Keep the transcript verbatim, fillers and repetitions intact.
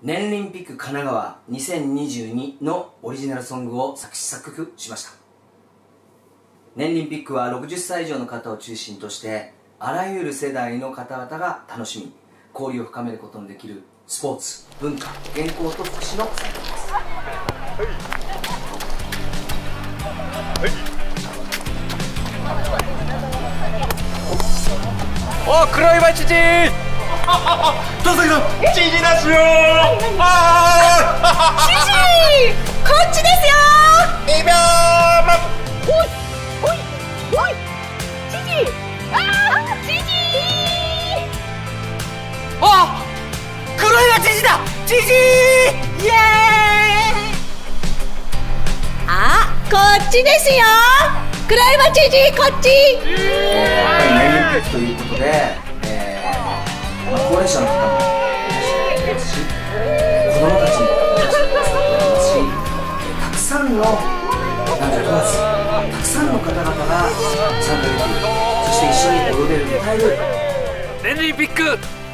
年輪ピック神奈川にせんにじゅうにのオリジナルソングを作詞作曲しました。年輪ピックはろくじゅっさい以上の方を中心としてあらゆる世代の方々が楽しみ交流を深めることのできるスポーツ、文化、健康と福祉の祭典です。 お、黒いバチチーどうぞどうぞチヂなしよーあーチヂこっちですよーにびょうまおいおいおいチヂあーチヂあ黒いバチチだチヂイエーイあ、こっちですよ黒いバチチこっち年輪ピックということで、えーまあ、高齢者の方もいらっしゃいますし子供たちもいらっしゃいますし、たくさんの男女問わずたくさんの方々が参加できる、そして一緒に踊れる、歌える年輪ピック